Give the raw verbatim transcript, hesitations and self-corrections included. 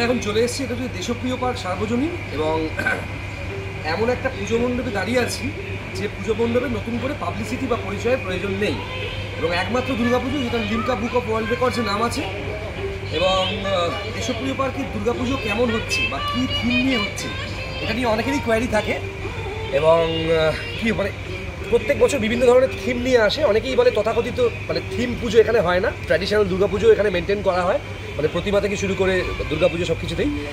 এখন চলে এসেছি, এটা হচ্ছে দেশপ্রিয় পার্ক সার্বজনীন এবং এমন একটা পুজো মণ্ডপে দাঁড়িয়ে আছি যে পুজো মণ্ডপে নতুন করে পাবলিসিটি বা পরিচয়ের প্রয়োজন নেই এবং একমাত্র দুর্গাপুজো যেটা লিমকা বুক অফ ওয়ার্ল্ড রেকর্ডসের নাম আছে। এবং দেশপ্রিয় পার্কের দুর্গাপুজো কেমন হচ্ছে বা কী থিম নিয়ে হচ্ছে এটা নিয়ে অনেকেরই কোয়ারি থাকে এবং কী মানে প্রত্যেক বছর বিভিন্ন ধরনের থিম নিয়ে আসে। অনেকেই বলে তথাকথিত মানে থিম পুজো এখানে হয় না, ট্র্যাডিশনাল দুর্গাপুজো এখানে মেনটেন করা হয়, মানে প্রতিমা থেকে শুরু করে দুর্গাপুজো সব কিছুতেই।